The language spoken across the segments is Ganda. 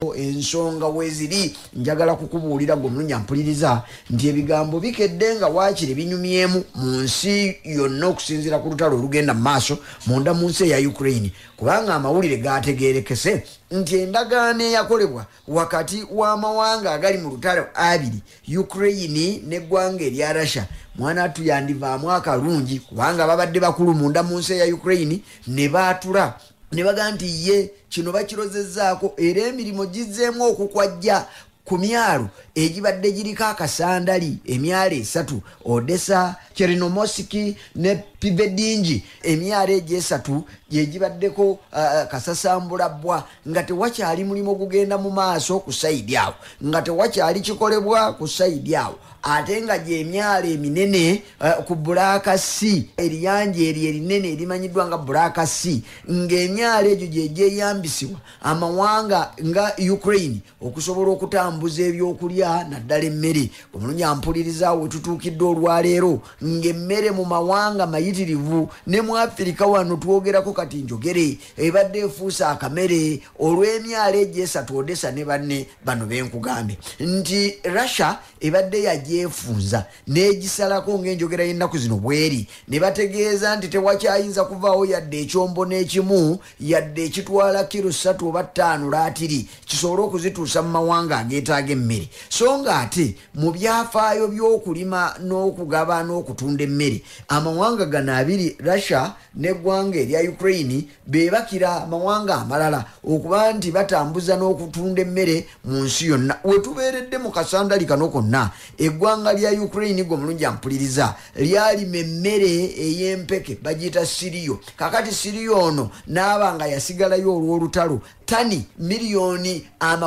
ensonga weziri njagala kukubuulira gomulunya mpuliriza nti ebigambo bikedde nga waakiri binyumyemu mu nsi yonna okusinziira ku lutalo olugenda mu maaso munda mu nsi eya Ukraine kubanga amawulire gategeerekese nti endagaano eyakolebwa wakati w'amawanga agali mu lutalo abiri Ukraine n'eggwanga erya Russia mwana tuyandivaamu akalungi kubanga babadde bakulu munda mu nsi eya Ukraine ne baatula ne baga nti ye kino bakirozezzaako era emirimu gizzeemu okukwajja ku myalo egibadde giriko akasandali emyalo 3 Odessa, Chernomorsk ne Pibedinji emyalo egyo 3 gyegibaddeko kasasambulabwa nga tewakyali mulimu gugenda mu maaso ku saidi awo nga tewakyali kikolebwa ku saidi awo ate nga gy'emyalo eminene ku Black Sea eriyanja eri erinene erimanyiddwa nga Black Sea ng'emyalo egyo gyegyeyambisibwa amawanga nga Ukraine okusobola okutambuza ebyokulya naddala emmere omulunya mpuliriza we tutuukidde olwaleero ng'emmere mu mawanga mayitirivu ne mu Afirika wano twogerako kati njogere ebadde efuusa akamere olw'emyalo egyo 3 Odessa ne banne bano benkugambe nti Russia ebadde yajefunza negisalako ng'enjogera y'ennaku zino bweri ne bategeeza nti tewakyayinza kuvaawo yadde ekyombo n'ekimu yadde ekitwala kilo 3 oba 5 laatiri kisobole okuzituusa mu mawanga ageetaaga emmere so nga ate mu byafaayo by'okulima n'okugaba n'okutunda emmere amawanga gano abiri Russia n'eggwanga erya Ukraine beebakira amawanga amalala okuba nti batambuza n'okutunda emmere mu nsi yonna wetubeeredde mu kasandali kano konna eggwanga lya Ukraine gomulungi ampuliriza lyalima emmere ey'empeke bagiyita siriyo kakati siriyo ono n'abanga yasigalayo olw'olutalo tani miliyoni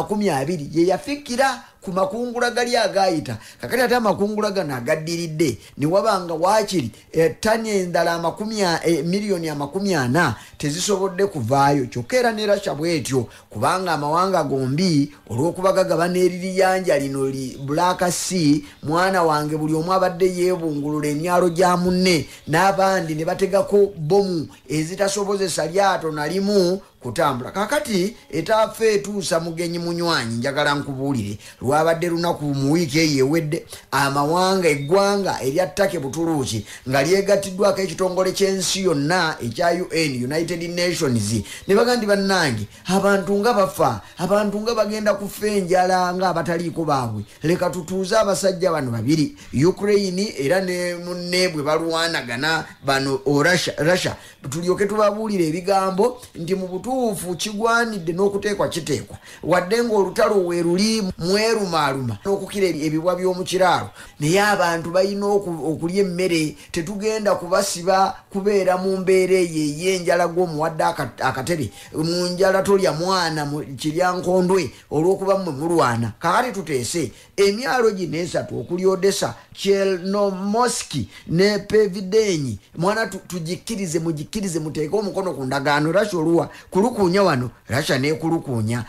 20 ye yafikira ku makungula gali agayita kakati ate amakungula gano agaddiridde ne wabanga waakiri tani endala miliyoni 40 tezisobodde kuvaayo kyokka era ne Russia bwetyo kubanga amawanga gombi olw'okuba gagabana eririyanja lino Black Sea mwana wange buli omu abadde yeebungulula emyalo gya munne n'abandi ne bategako bomu ezitasobozesa lyato nalimu kutambula kakati etaafe etuusa mugenyi munywanyi njagala nkubuulire lwabadde lunaku mu wiiki eyewedde amawanga eggwanga erya Turkey Butuluuki nga lyegattiddwako ekitongole ky'ensi yonna ekya UN United Nations ne baga nti bannange abantu nga bafa abantu nga bagenda kufa enjala nga abataliiko baabwe leka tutuuze abasajja bano babiri Ukraine era ne munne bwe balwanagana bano Russia tulyoke tubabuulire ebigambo nti mu butuufu kigwanidde n'okuteekwa kiteekwa wadde ng'olutalo weeruli mwerumaaluma n'okukira ebibwa by'omu kiraalo naye abantu balina okulya emmere tetugenda kubasiba kubeera mu mbeera eyo ey'enjala gw'omuwadde akatebe mu njala tolya mwana mu kiryankondwe olw'okuba mmwe mulwana kakati tuteese emyalo gino 3 okuli Odessa, Chernomorsk ne Pevidenyi mwana tugikkirize muteeke omukono ku ndagaano Russia oluwa kulukuunya wano Russia neekulukuunya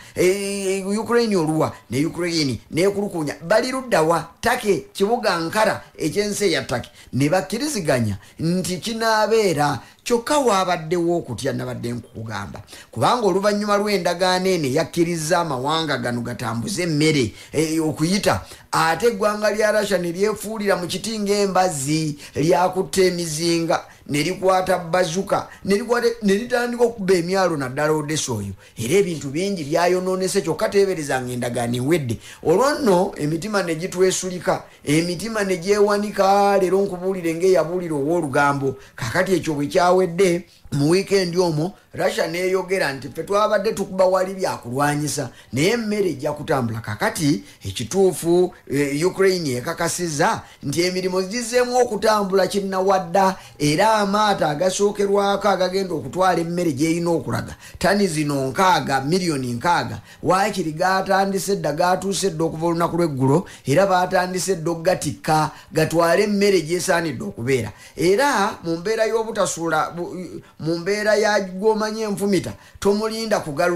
Ukraine oluwa ne Ukraine neekulukuunya bali luddawa Turkey kibuga Ankara ekyensi eya Turkey ne bakkiriziganya nti kinaabeera kyokka waabaddewo okutya nabadde nkukugamba kubanga oluvannyuma lw'endagaano eno yakkirizza amawanga gano gatambuze emmere okuyita ate eggwanga lya Russia ne lyefuulira mu kiti ng'embazzi lyakutta emizinga ne likwata bazuka ne litandika okuba emyalo naddala Odessa oyo era ebintu bingi byayonoonese kyokka teeberezanga endagaano ewedde olwo nno emitima ne gitwesulika emitima ne gyewanika leero nkubuulire ng'eyabuulira ow'olugambo kakati ekyo bwe kyawedde mu weekend omwo Russia neeyogera nti ffe twabadde tukuba wali byakulwanyisa naye emmere ejja kutambula kakati ekituufu Ukraine ekakasizza nti emirimu gizzeemu okutambula kinnawadda era amaato agasookerwako agagenda okutwala emmere gy'erina okulaga tani zino 6 miliyoni 6 waakiri gaatandise dda gaatuuse dda okuva olunaku lw'eggulo era baatandise dda okugatikka gatwale emmere gy'esaanidde okubeera era mu mbeera y'obutasuula mu mbeera ya gw'omanyi enfumita tomulinda kugalula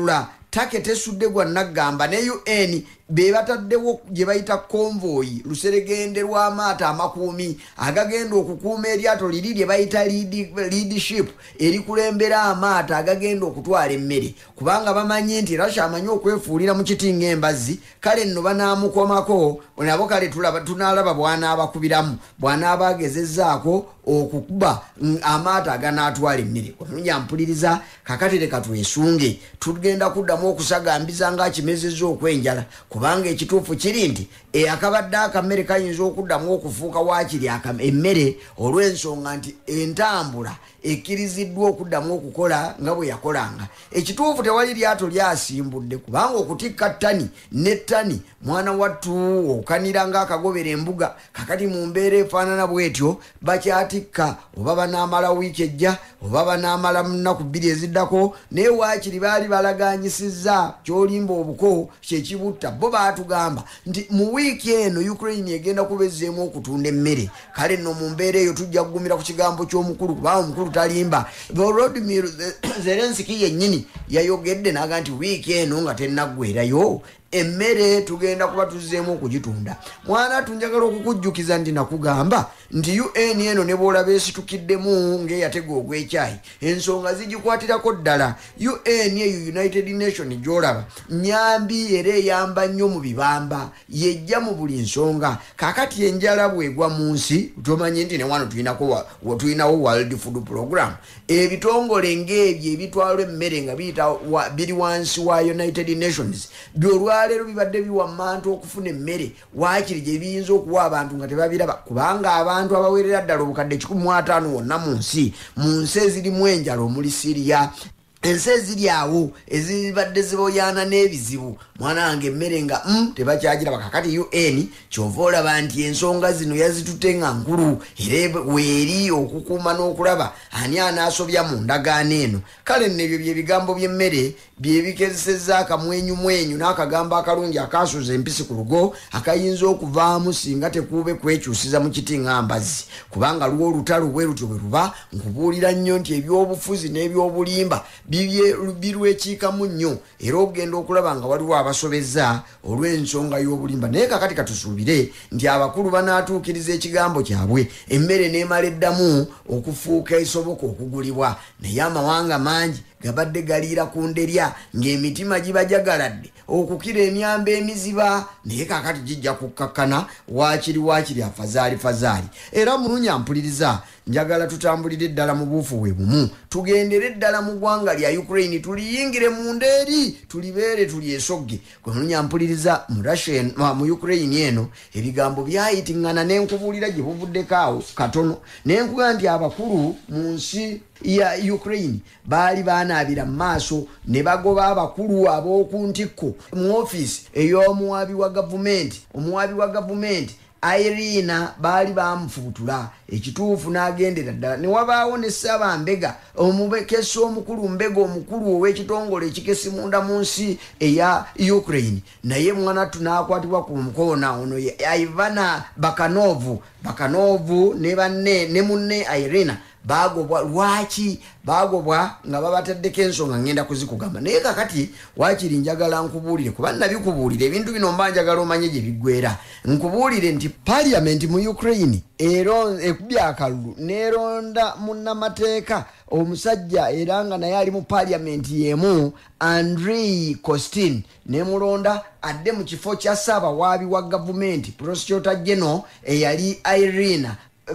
take tesudde gwa nagamba ne UN be bataddewo gye bayita convoy luseregende lw'amaato amakuumi agagenda okukuuma eryato liri lye bayita leadership erikulembera amaato agagenda okutwala emmere kubanga bamanyi nti Russia amanyi okwefuulira mu kiti ng'embazzi kale nno banaamukomako nabo kale tunaalaba bw'anaabakubiramu bw'anaaba agezezzaako okukuba amaato aganaatwala emmere omulungi ampuliriza kakati leka twesunge tugenda kuddamu okusagambiza ng'akimezezza okwenjala kubanga ekituufu kiri nti akabadde akammere kayinza okuddamu okufuuka waakiri emmere olw'ensonga nti entambula ekkiriziddwa okuddamu okukola nga bwe yakolanga ekituufu tewali lyato lyasimbudde kubanga okutikka ttani ne ttani mwana wattu okanira ng'akagobera embuga kakati mu mbeera efaanana bw'etyo bakyatikka oba banaamala wiiki ejja oba banaamala mu nnaku 2 eziddako naye waakiri baali balaganyisizza kyolimba obuko kyekibutta bo baatugamba nti mu wiiki eno Ukraine egenda kubezzeemu okutunda emmere kale nno mu mbeera eyo tujja kugumira ku kigambo ky'omukulu kubanga omukulu talimba Volodymyr Zelensky yennyini yayogedde n'aga nti wiiki eno nga tennaggwerayo emmere tugenda kuba tuzzeemu okugitunda mwana tunjagala okukujjukiza nti nakugamba nti UN eno ne bw'olaba esitukiddemu ng'eyatega ogw'ekyayi ensonga zigikwatirako ddala UN eyo United Nations gy'olaba nyambi era eyamba nnyo mu bibamba yejja mu buli nsonga kakati enjala bwegwa mu nsi tomanyi nti ne wano tulinawo World Food Program ebitongole ng'ebyo ebitwala emmere nga biri wansi wa United Nations byolwaleero bibadde biwa mantu okufuna emmere waakiri gye biyinza okuwa abantu nga tebabiraba kubanga abantu abawerera ddala obukadde 15 wonna mu nsi ezirimu enjala omuli Syria ensi eziri awo ezibadde ziboyaana n'ebizibu mwana wange emmere nga tebakyagiraba kakati UN kyova olaba nti ensonga zino yazitutte nga nkulu era weeri okukuuma n'okulaba ani anaasobya mu ndagaano eno kale nno ebyo bye bigambo by'emmere bye bikezesezza akamwenyumwenyu n'akagambo akalungi akaasuuza empisi ku lugo akayinza okuvaamu singa tekuube kwekyusiza mu kiti ng'ambazzi kubanga lwo olutalo bwe lutyo bwe luba nkubuulira nnyo nti ebyobufuzi n'ebyobulimba birwekiikamu nnyo era ogenda okulaba nga waliwo abasobezza olw'ensonga y'obulimba naye kakati katusuubire nti abakulu banaatuukiriza ekigambo kyabwe emmere n'emala eddamu okufuuka esoboka okugulibwa naye amawanga mangi gabadde galiira ku nderya ng'emitima gibajagaladde okukira emyamba emiziba naye kakati gijja kukkakkana waakiri afazaali era mulungi ampuliriza njagala tutambulire ddala mu buufu bwe bumu tugendere ddala mu ggwanga lya Ukraine tuliyingire mu ndeeri tulibeere tulyesogge gwe mulungi ampuliriza mu Ukraine eno ebigambo byayitiŋŋana n'enkubuulira gye buvuddeko awo katono n'enkuga nti abakulu mu nsi ya Ukraine baali baanaabira mu maaso ne bagoba abakulu ab'oku ntikko mu ofiisi ey'omuwaabi wa gavumenti Irina baali bamufuutula ekituufu n'agendera ddala ne wabaawo ne Ssaabambega omubekesi omukulu mbega omukulu ow'ekitongole ekikesi munda mu nsi eya Ukraine naye mwanattu n'akwatibwa ku mukoona ono Ivana Bakanovu ne munne Irina bagobwa lwaki bagobwa nga babateddeko ensonga ngenda kuzikugamba naye kakati waakiri njagala nkubuulire kuba nabikubuulire ebintu bino mba njagala omanye gye biggwera nkubuulire nti parliament mu Ukraine ekubya akalulu neeronda munnamateeka omusajja era nga naye ali mu parliament yemu Andrei Kostin nemulonda adde mu kifo kya Ssaabawaabi wa gavumenti prosecutor general eyali Irina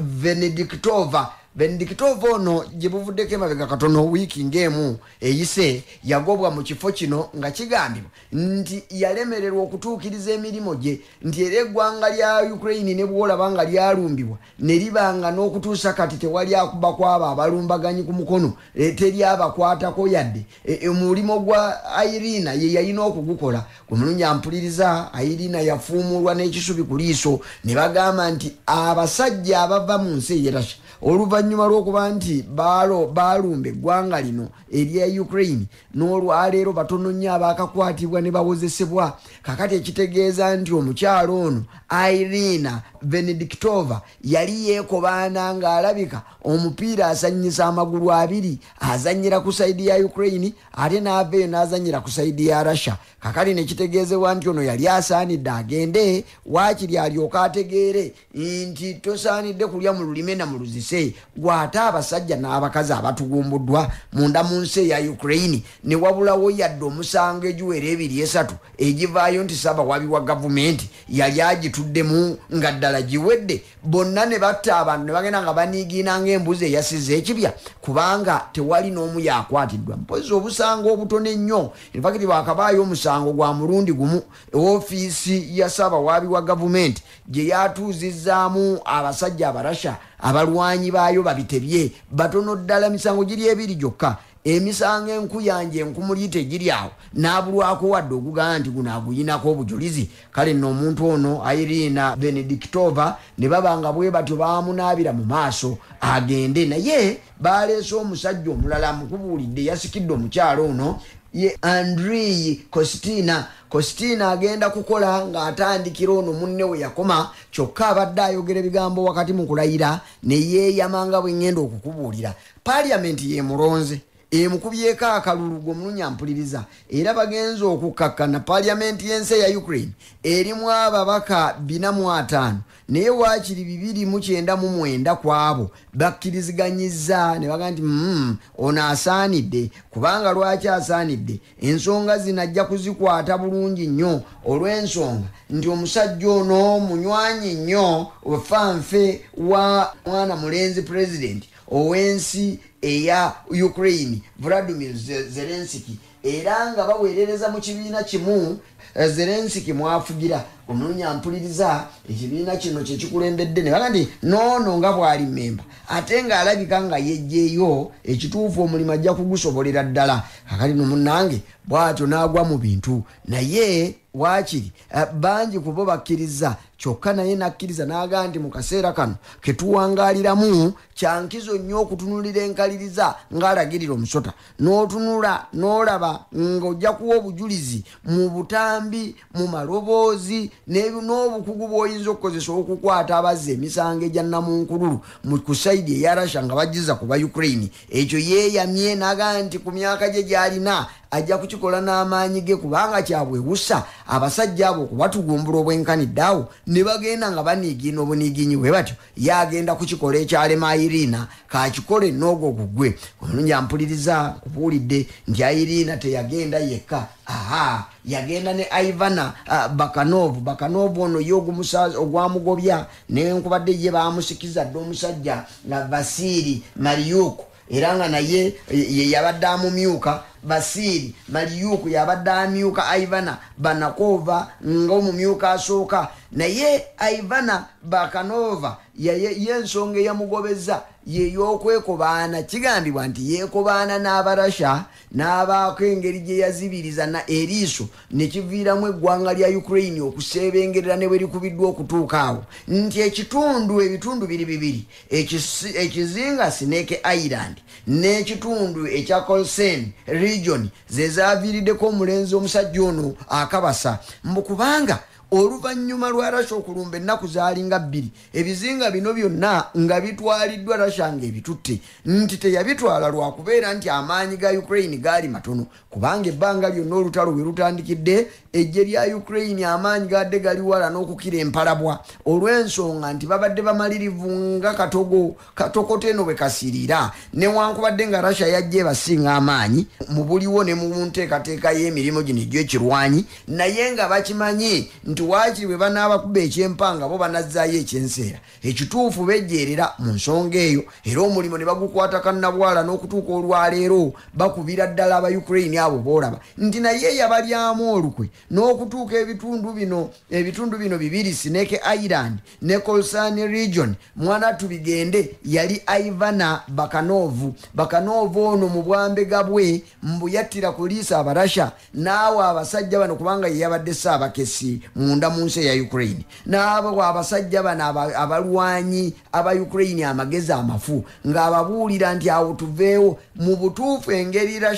Benediktova ono gye buvuddeko emabega katono wiiki ng'emu eyise yagobwa mu kifo kino nga kigambibwa nti yalemererwa okutuukiriza emirimu gye nti era eggwanga lya Ukraine ne bw'olaba nga lyalumbibwa ne libanga n'okutuusa kati tewali akuba kwabo abalumbaganyi ku mukono teri abakwatako yadde omulimo gwa Irina ye yalina okugukola ku mulungi ampuliriza Irina yafuumulwa n'ekisubi ku liiso ne bagamba nti abasajja abava mu nsi ey'Erussia oluvannyuma lw'okuba nti baalumba eggwanga lino erya Ukraine n'olwaleero batono nnyo abaakakwatibwa ne bawozesebwa kakati ekitegeeza nti omukyalo ono Irina Benediktova yali yekobaana ng'alabika omupiira asanyisa amagulu abiri, azanyira ku saidi ya Ukraine ate n'aveeyo n'azanyira ku saidi ya Russia. Kakali ne kitegeezebwa nti ono yali asaanidde agende waakiri alyoka ategeere nti tosaanidde kulya mu lulime na mu luzise gw'ate abasajja n'abakazi abatugumbuddwa munda mu nsi ya Ukraine ne wabulawo yadde omusango egiwera 2-3 egivaayo nti Ssaabawabi wa gavumenti yali agituddemu nga ddala giwedde. Bonna ne batta abantu ne bagenda nga baniigiina ng'embuzi eyasize ekibya kubanga tewali n'omu yakwatiddwa. Mpozi obusango obutono ennyo infakiti bakabaayo omusango gwa mulundi gumu ofiisi ya Ssaabawabi wa gavumenti gye yatuuzizzaamu abasajja abarasha abalwanyi baayo babitebye batono ddala, misango giri 2 gyokka. Emisango enkuyanje enkumuli tegiri awo n'abulwako wadde okugamba nti guno aguyinako obujulizi. Kale nno omuntu ono Irina Benediktova ne babanga bwe batyo baamunaabira mu maaso agende, naye baleese omusajja omulala mukubuulidde yasikidde omukyalo ono ye Andrei Kostina agenda kukola ng'atandikira ono munne we yakoma, kyokka abadde ayogera ebigambo wakati mu kulayira ne yeeyamanga bwe ngenda okukubuulira. Paliamenti ye mulonze emukubyeko akalulu g'omulunya mpuliriza era bagenza okukakkana paliamenti y'ensi ya Ukraine erimu ababaka 405 naye waakiri 299 ku abo bakkiriziganyizza ne bagamba nti ono asaanidde. Kubanga lwaki asaanidde? Ensonga zinajja kuzikwata bulungi nnyo olw'ensonga nti omusajja ono munywanyi nnyo ofanfe wa mwana mulenzi president owensi eya Ukraine Vladimir Zelensky era nga baweerereza mu kibiina kimu Zelensky mwafugira omulunya mpuliriza ekibiina kino kye kikulembedde ne baga nti noono nga bw'ali memba ate ng'alabika nga yejjeeyo ekituufu omulimu ajja kugusobolera ddala. Kakali no munnange bw'atyo n'agwa mu bintu naye waakiri bangi ku bo bakkiriza, kyokka naye nakkiriza n'agaa nti mu kaseera kano ke tuwangaaliramu kyankizo nnyo okutunulira enkaliriza ng'alagirira omusota n'otunula n'olaba ng'ojja kuwa obujulizi mu butambi mu maloboozi n'obukugu bw'oyinza okukozesa okukwata abazza emisango egya namunkululu mu kusaidi eya Russia nga bajjiza ku ba Ukraine. Ekyo yeeyamye n'agaa nti ku myaka gye gy'alina ajja kukikola n'amaanyi ge kubanga kyabwewusa abasajja abo okubatugumbula obwenkanidde awo ne bagenda nga baniigiina obuniigiinyi bwe batyo yagenda kukikola ekyalema Irina kakikole n'ogwo gugwe. Omulungi ampuliriza kubuulidde nti Irina teyagenda yekka, yagenda ne Ivana Bakanov ono ye ogwamugobya nenkubadde ye baamusikiza dde omusajja nga Vasili Mariuk era nga naye yabadde amumyuka. Vasili Mariuk yabadde amyuka Ivana Banakova ng'omumyuka asooka, naye Ivana Bakanova y'ensonga eyamugobeza ye y'okwekobaana. Kigambibwa nti yeekobaana n'abarasha n'abaako engeri gye yazibiriza na eriiso ne kiviiramu eggwanga lya Ukraine okuseebengerera ne bwe likubiddwa okutuuka awo nti ebitundu biri bibiri, ekizinga Snake Island n'ekitundu ekya Kolsen region ze zaaviiriddeko omulenzi omusajja ono akabasa mbukubanga oluvannyuma lwa Russia okulumba ennaku zaalinga 2 ebizinga bino byonna nga bitwaliddwa Russia ng'ebitutte nti teyabitwala lwakubeera nti amaanyi ga Ukraine gaali matono kubanga ebbanga lyonna olutalo bwe lutandikidde ejje lya Ukraine amaanyi gadde gali wala n'okukira empalabwa olw'ensonga nti babadde bamalirivu nga katokote eno bwe kasirira newankubadde nga Russia yajja ebasinga amaanyi mu buliwo ne mu nteekateeka y'emirimu gino egy'ekirwanyi naye nga bakimanyi nti waakiri bwe banaaba kuba ekyempanga bo banazzaayo ekyenseera ekituufu bejjeerera mu nsonga eyo era omulimu ne bagukwata kannabwala n'okutuuka olwaleero bakubira ddala aba Ukraine abo boolaba nti naye yabalyamu olukwe n'okutuuka ebitundu bino bibiri Snake Island ne Kolsan region mwana tubigende yali Ivana Bakanov ono mu bwambega bwe mbuyattira kuliisa abarasha naawe abasajja bano kubanga ye yabadde Ssaabakesi munda mu nsi ya Ukraine n'abo abasajja bano abalwanyi aba Ukraine amagezi amafu ng'ababuulira nti awo tuveewo mu butuufu engeri Russia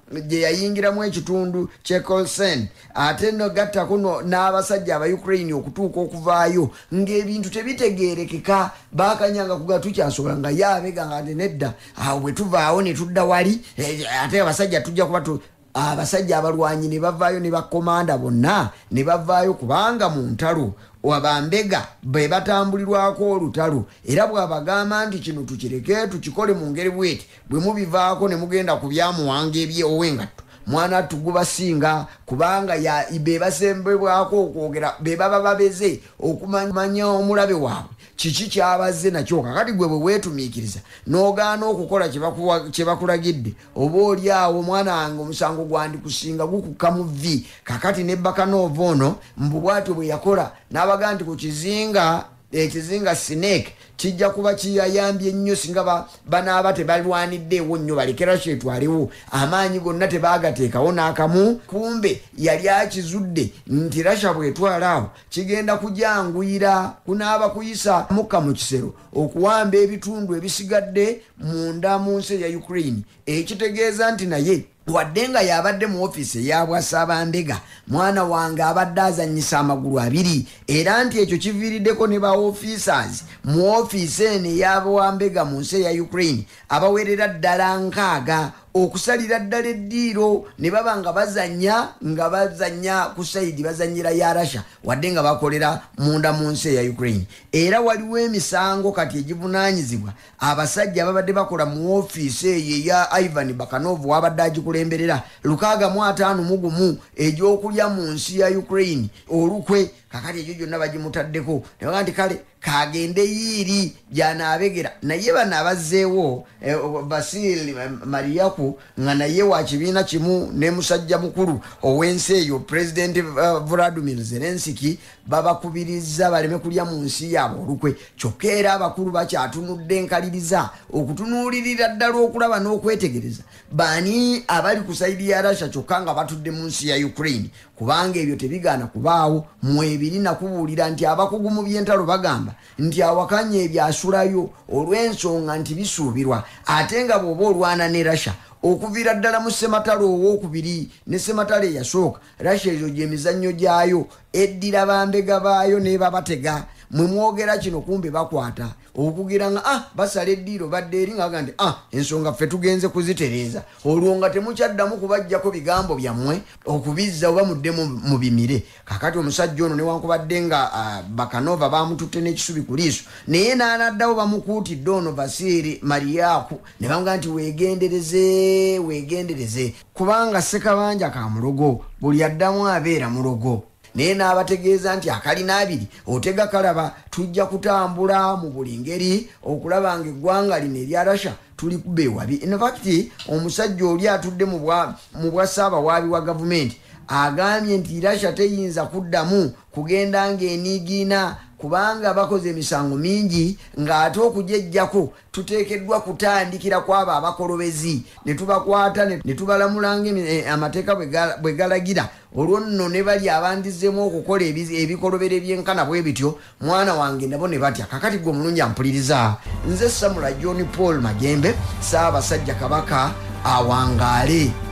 gye yayingiramu ekitundu kyekolsen ate no gatta kuno n'abasajja aba Ukraine okutuuka okuvaayo ng'ebintu tebitegeerekeka bakanyanga kuga tukyasobola nga yaabega nga nedda awo bwe tuvaawo ne tudda wali ate abasajja tujja kuba abasajja abalwanyi ne bavaayo ne bakomanda bonna ne bavaayo kubanga mu ntalo wabambega be batambulirwako olutalo era bw'abagamba nti kino tukireke tukikole mu ngeri bweti bwe mubivaako ne mugenda ku byamuwanga ow'engatto mwana tugubasinga kubanga be basembebwako okwogera be baba babeze okumanya omulabe waabwe kiki kyabazze nakyo kakati gwe bwe weetumiikiriza n'ogaana okukola kye bakulagidde oba oli awo omwana wange omusango gwandikusinga gukukka mu vvi kakati ne Bakanova ono mbu bwatyo bwe yakola n'abaga nti ku ekizinga Snake kijja kuba kiyayambye nnyo singa banaaba tebalwaniddeewo nnyo balekera kyetwaliwo amaanyi gonna tebaagateekawo n'akamu kumbe yali akizudde nti Russia bwetwala awo kigenda kujanguyira kunaaba kuyisa mukka mu kisero okuwamba ebitundu ebisigadde munda mu nsi ya Ukraine ekitegeeza nti naye wadde nga yabadde mu ofiisi eyabwasaabambega mwana wange abadde azannyisa amagulu abiri era nti ekyo kiviiriddeko ne ba officers mu ofiisi eno eyabwambega mu nsi eya Ukraine abawerera ddala 6 okusalira ddala eddiiro ne baba nga bazannya ku sayidi bazannyira ya Russia wadde nga bakolera munda mu nsi eya Ukraine era waliwo emisango kati egivunaanyizibwa abasajja ababadde bakola mu ofiisi eyo eya Ivan Bakanova wabadde agikulemberera 651 egy'okulya mu nsi ya Ukraine olukwe kakati ekyo gyonna bagimutaddeko nebaga nti kale kagende yiiri gyanaabegera naye bano abazzeewo Basil Mariaku nga naye wa kibiina kimu ne musajja mukulu ow'ensi eyo President Vladimir Zelensky babakubiriza baleme kulya mu nsi yaabwe olukwe kyokka era abakulu bakyatunudde enkaliriza okutunuulirira ddala okulaba n'okwetegereza bani abali ku sayidi ya Russia kyokka nga batudde mu nsi ya Ukraine kubanga ebyo tebigaana kubaawo mu ebiri nakubuulira nti abakugu mu by'entalo bagamba nti awakanya ebyasulayo olw'ensonga nti bisuubirwa ate nga bw'oba olwana ne Russia okuviira ddala mu ssematalo owookubiri ne ssematalo eyasooka Russia ezo gy'emizannyo gyayo eddira bambega baayo n'ebabatega mwe mwogera kino kumbe bakwata okugira nga basala eddiiro badde eri nga bagamba nti ensonga ffe tugenze kuzitereeza olwo nga temukyaddamu kubajjako bigambo byammwe okubizza oba mudde mu bimire kakati omusajja ono newankubadde nga Bakanova bamututte n'ekisubi ku liiso naye n'anaddawo bamukuutidde ono Vasili Mariaku ne bamugamba nti weegendereze kubanga ssekabanja ka mulogo buli addamu abeera mulogo naye n'abategeeza nti akalina abiri otega kalaba tujja kutambula mu buli ngeri okulaba nga eggwanga lino erya Russia tuli kubeewabi in fact omusajja oli atudde mu bwa ssaabawaabi wa gavumenti agambye nti Russia teyinza kuddamu kugenda ng'eniigiina kubanga bakoze emisango mingi ng'ate okujejjako tuteekeddwa kutandikira kwabo abakolobezi ne tubakwata ne tubalamulanga amateeka bwe galagira olwo nno ne bali abandizzemu okukola ebikolobero byenkana bwe bityo mwana wange nabo ne batya kakati gwe omulungi ampuliriza nze Samula John Paul Magembe Ssaabasajja Kabaka awangaale.